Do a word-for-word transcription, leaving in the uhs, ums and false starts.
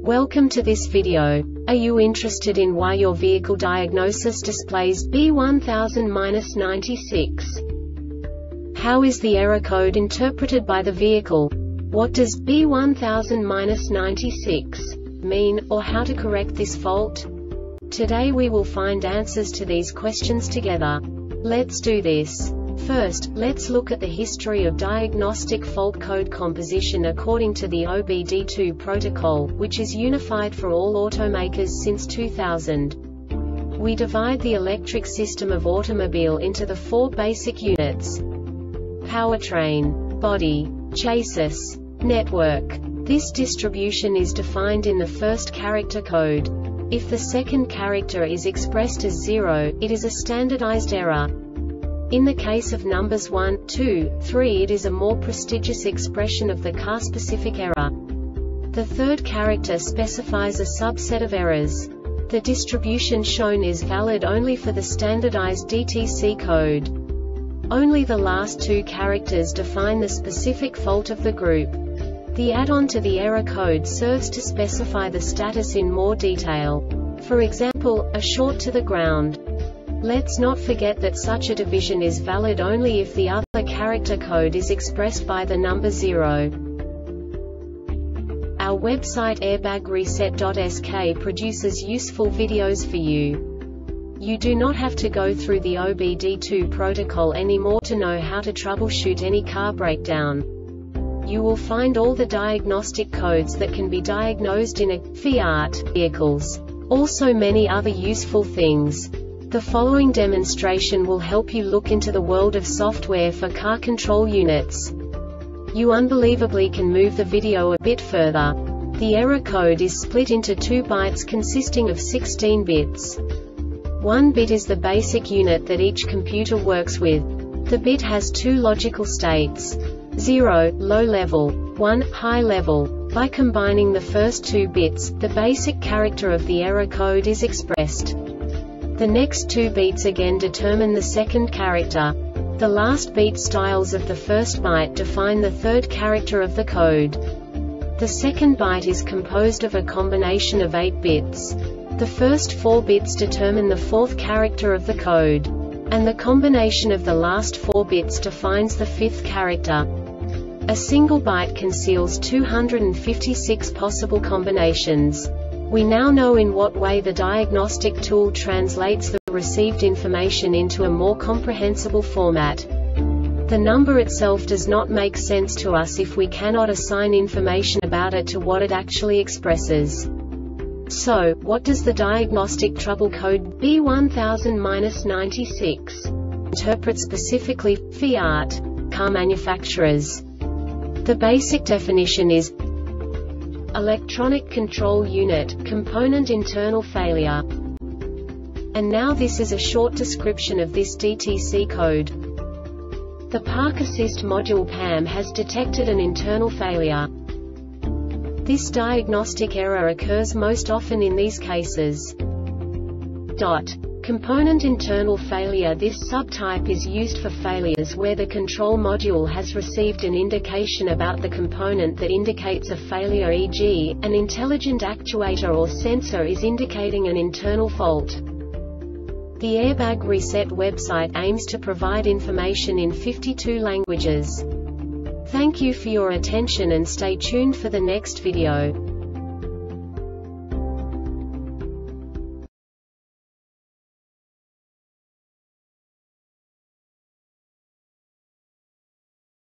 Welcome to this video. Are you interested in why your vehicle diagnosis displays B one thousand ninety-six? How is the error code interpreted by the vehicle? What does B one thousand ninety-six mean, or how to correct this fault? Today we will find answers to these questions together. Let's do this. First, let's look at the history of diagnostic fault code composition according to the O B D two protocol, which is unified for all automakers since two thousand. We divide the electric system of automobile into the four basic units: powertrain, body, chassis, network. This distribution is defined in the first character code. If the second character is expressed as zero, it is a standardized error. In the case of numbers one, two, three, it is a more prestigious expression of the car-specific error. The third character specifies a subset of errors. The distribution shown is valid only for the standardized D T C code. Only the last two characters define the specific fault of the group. The add-on to the error code serves to specify the status in more detail. For example, a short to the ground. Let's not forget that such a division is valid only if the other character code is expressed by the number zero. Our website airbag reset dot S K produces useful videos for you. You do not have to go through the O B D two protocol anymore to know how to troubleshoot any car breakdown. You will find all the diagnostic codes that can be diagnosed in a Fiat vehicles. Also many other useful things. The following demonstration will help you look into the world of software for car control units. You unbelievably can move the video a bit further. The error code is split into two bytes consisting of sixteen bits. One bit is the basic unit that each computer works with. The bit has two logical states: zero, low level, one, high level. By combining the first two bits, the basic character of the error code is expressed. The next two beats again determine the second character. The last beat styles of the first byte define the third character of the code. The second byte is composed of a combination of eight bits. The first four bits determine the fourth character of the code. And the combination of the last four bits defines the fifth character. A single byte conceals two hundred fifty-six possible combinations. We now know in what way the diagnostic tool translates the received information into a more comprehensible format. The number itself does not make sense to us if we cannot assign information about it to what it actually expresses. So, what does the diagnostic trouble code B one thousand ninety-six interpret specifically for Fiat car manufacturers? The basic definition is electronic control unit, component internal failure. And now this is a short description of this D T C code. The Park Assist module P A M has detected an internal failure. This diagnostic error occurs most often in these cases. Dot. Component internal failure. This subtype is used for failures where the control module has received an indication about the component that indicates a failure, for example, an intelligent actuator or sensor is indicating an internal fault. The Airbag Reset website aims to provide information in fifty-two languages. Thank you for your attention and stay tuned for the next video.